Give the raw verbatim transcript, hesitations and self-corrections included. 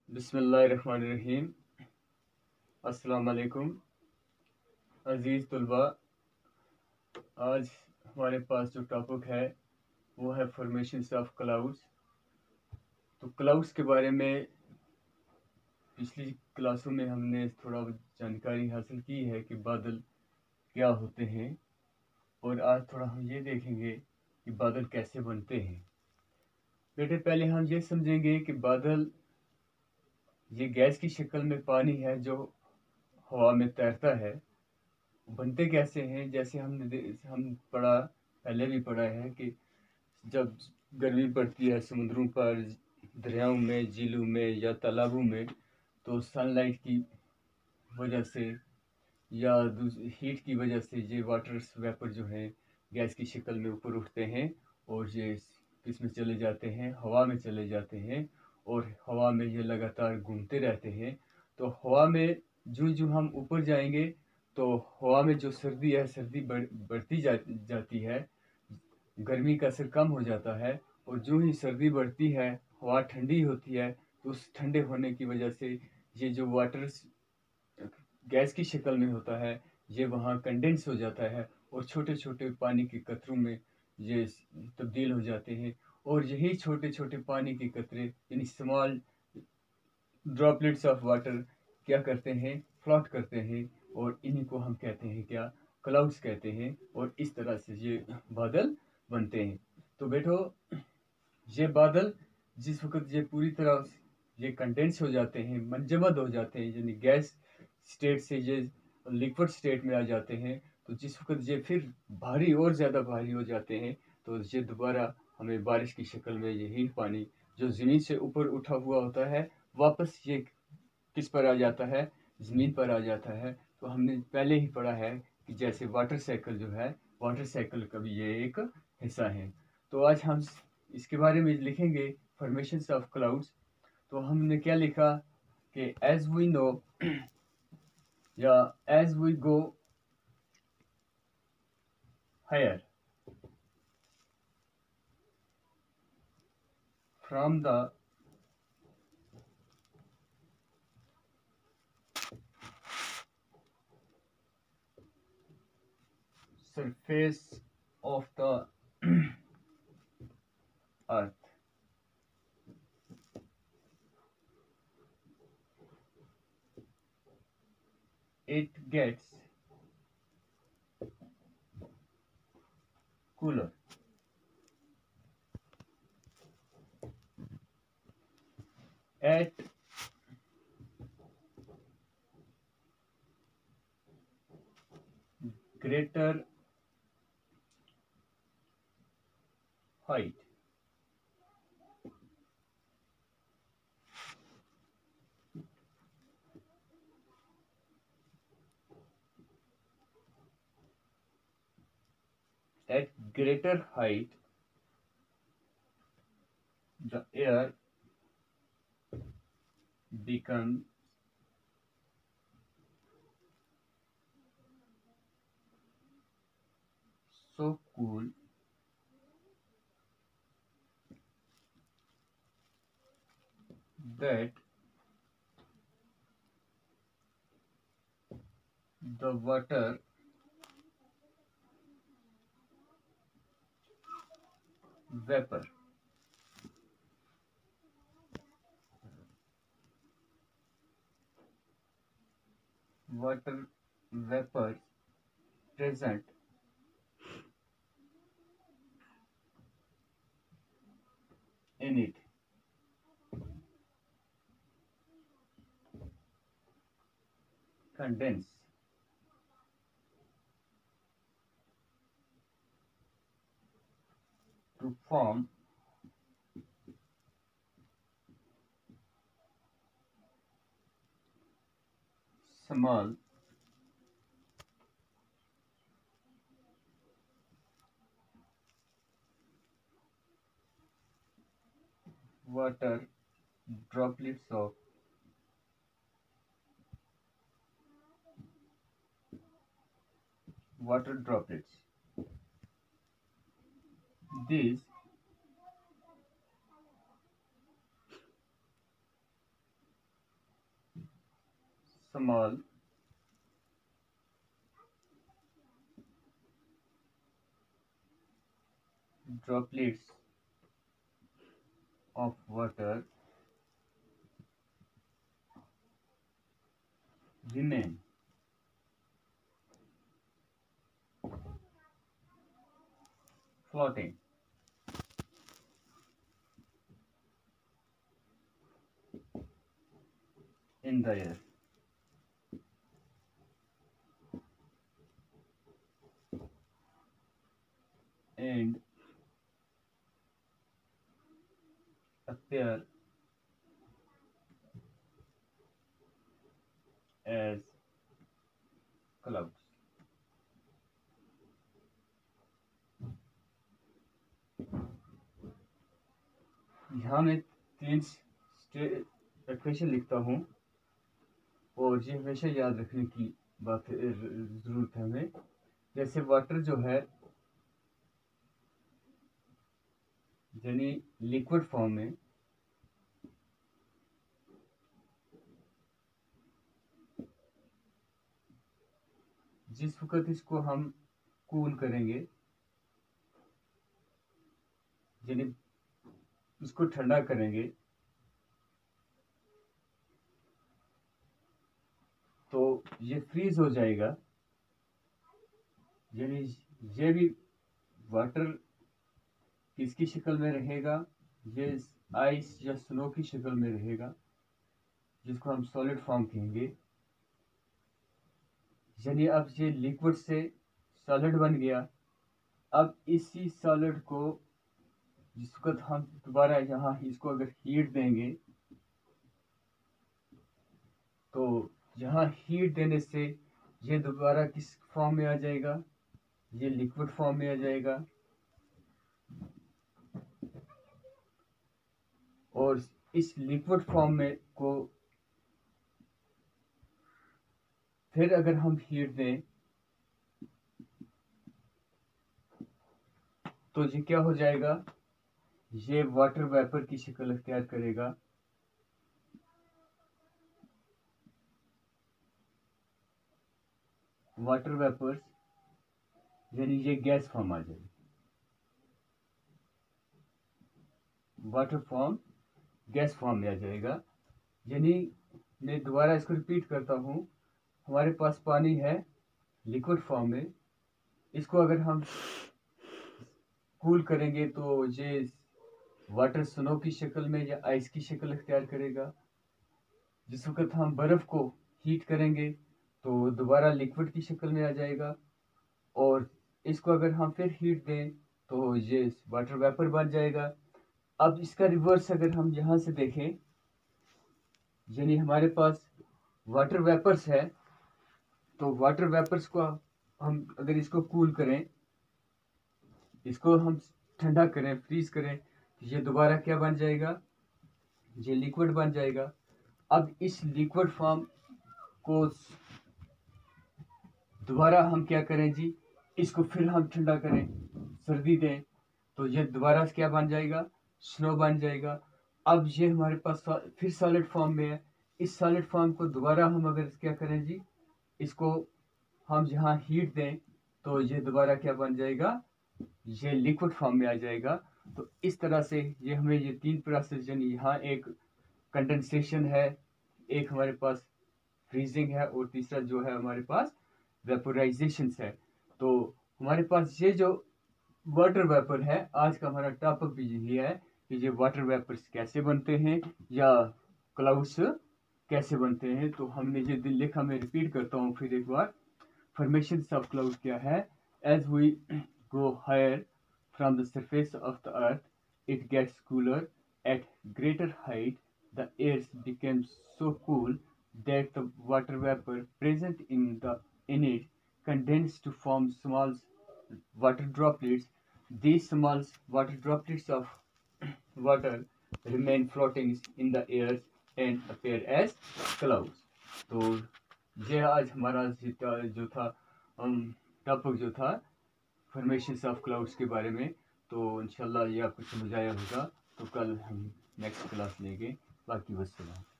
बिस्मिल्लाहिर्रहमानिर्रहीम। अस्सलाम वालेकुम अज़ीज़ तुलबा। आज हमारे पास जो टॉपिक है वो है फॉर्मेशंस ऑफ क्लाउड्स। तो क्लाउड्स के बारे में पिछली क्लासों में हमने थोड़ा जानकारी हासिल की है कि बादल क्या होते हैं, और आज थोड़ा हम ये देखेंगे कि बादल कैसे बनते हैं। बेटे, पहले हम ये समझेंगे कि बादल ये गैस की शक्ल में पानी है जो हवा में तैरता है। बनते कैसे हैं? जैसे हमने हम पढ़ा पहले भी पढ़ा है कि जब गर्मी पड़ती है समुद्रों पर, दरियाओं में, झीलों में या तालाबों में, तो सनलाइट की वजह से या हीट की वजह से ये वाटर वेपर जो है गैस की शक्ल में ऊपर उठते हैं और ये किसमें चले जाते हैं, हवा में चले जाते हैं, और हवा में ये लगातार घूमते रहते हैं। तो हवा में जो जो हम ऊपर जाएंगे तो हवा में जो सर्दी है, सर्दी बढ़ बढ़ती जा, जाती है, गर्मी का असर कम हो जाता है। और जो ही सर्दी बढ़ती है, हवा ठंडी होती है, तो उस ठंडे होने की वजह से ये जो वाटर गैस की शक्ल में होता है ये वहाँ कंडेंस हो जाता है और छोटे छोटे पानी के कतरों में ये तब्दील हो जाते हैं। और यही छोटे छोटे पानी के कतरे यानी स्मॉल ड्रॉपलेट्स ऑफ वाटर क्या करते हैं, फ्लॉट करते हैं, और इन्हीं को हम कहते हैं क्या, क्लाउड्स कहते हैं। और इस तरह से ये बादल बनते हैं। तो बेटो, ये बादल जिस वक्त ये पूरी तरह ये कंडेंस हो जाते हैं, मंजमद हो जाते हैं, यानी गैस स्टेट से ये लिक्विड स्टेट में आ जाते हैं, तो जिस वक्त ये फिर भारी और ज़्यादा भारी हो जाते हैं तो ये दोबारा हमें बारिश की शक्ल में ये हीट पानी जो ज़मीन से ऊपर उठा हुआ होता है वापस ये किस पर आ जाता है, ज़मीन पर आ जाता है। तो हमने पहले ही पढ़ा है कि जैसे वाटर साइकिल जो है, वाटर साइकिल का भी ये एक हिस्सा है। तो आज हम इसके बारे में लिखेंगे फॉर्मेशंस ऑफ क्लाउड्स। तो हमने क्या लिखा कि एज वी नो या as we go higher from the surface of the earth, it gets cooler. At greater height, at greater height, the air becomes so cool that the water vapor water vapor present in it condense to form small water droplets of water droplets. These small droplets of water remain floating in the air. And appear as clouds. यहाँ मैं तीन equation लिखता हूँ और ये हमेशा याद रखने की बात ज़रूरत है हमें। जैसे वाटर जो है यानी लिक्विड फॉर्म में जिस वक्त इसको हम कूल करेंगे यानी इसको ठंडा करेंगे तो ये फ्रीज हो जाएगा, यानी ये भी वाटर किसकी शक्ल में रहेगा, ये आइस या स्नो की शक्ल में रहेगा जिसको हम सॉलिड फॉर्म कहेंगे। यानी अब ये लिक्विड से सॉलिड बन गया। अब इसी सॉलिड को जिस वक्त हम दोबारा यहाँ इसको अगर हीट देंगे तो यहाँ हीट देने से ये दोबारा किस फॉर्म में आ जाएगा, ये लिक्विड फॉर्म में आ जाएगा। और इस लिक्विड फॉर्म में को फिर अगर हम हीट दें तो ये क्या हो जाएगा, ये वाटर वेपर की शक्ल अख्तियार करेगा। वाटर वेपर्स यानी ये गैस फॉर्म आ जाएगी, वाटर फॉर्म गैस फॉर्म में आ जाएगा। यानी मैं दोबारा इसको रिपीट करता हूँ, हमारे पास पानी है लिक्विड फॉर्म में, इसको अगर हम कूल करेंगे तो ये वाटर स्नो की शक्ल में या आइस की शक्ल अख्तियार करेगा। जिस वक्त हम बर्फ़ को हीट करेंगे तो दोबारा लिक्विड की शक्ल में आ जाएगा। और इसको अगर हम फिर हीट दें तो ये वाटर वेपर बन जाएगा। अब इसका रिवर्स अगर हम यहाँ से देखें, यानी हमारे पास वाटर वेपर्स है तो वाटर वेपर्स को हम अगर इसको कूल करें, इसको हम ठंडा करें, फ्रीज करें, तो ये दोबारा क्या बन जाएगा, ये लिक्विड बन जाएगा। अब इस लिक्विड फॉर्म को दोबारा हम क्या करें जी, इसको फिर हम ठंडा करें, सर्दी दें, तो ये दोबारा क्या बन जाएगा, स्नो बन जाएगा। अब ये हमारे पास फिर सॉलिड फॉर्म में है। इस सॉलिड फॉर्म को दोबारा हम अगर क्या करें जी, इसको हम यहाँ हीट दें तो ये दोबारा क्या बन जाएगा, ये लिक्विड फॉर्म में आ जाएगा। तो इस तरह से ये हमें ये तीन प्रोसेस, यानी यहाँ एक कंडेंसेशन है, एक हमारे पास फ्रीजिंग है और तीसरा जो है हमारे पास वेपोराइजेशन है। तो हमारे पास ये जो वाटर वेपर है, आज का हमारा टॉपिक भी यही है कि ये वाटर वेपर्स कैसे बनते हैं या क्लाउड्स कैसे बनते हैं। तो हमने ये दिन लिखा, मैं रिपीट करता हूँ फिर एक बार। फॉर्मेशन ऑफ क्लाउड क्या है, as we go higher from the surface of the earth, it gets cooler. At greater height, the air becomes so cool that the water vapor present in the in it condenses to form small water droplets. These small water droplets of water remain floating in the air and appear as clouds. तो ये आज हमारा जो था topic जो था formations of clouds के बारे में। तो इंशाल्लाह ये आपको समझ आया होगा। तो कल हम नेक्स्ट क्लास लेंगे। बाकी वस्सलाम।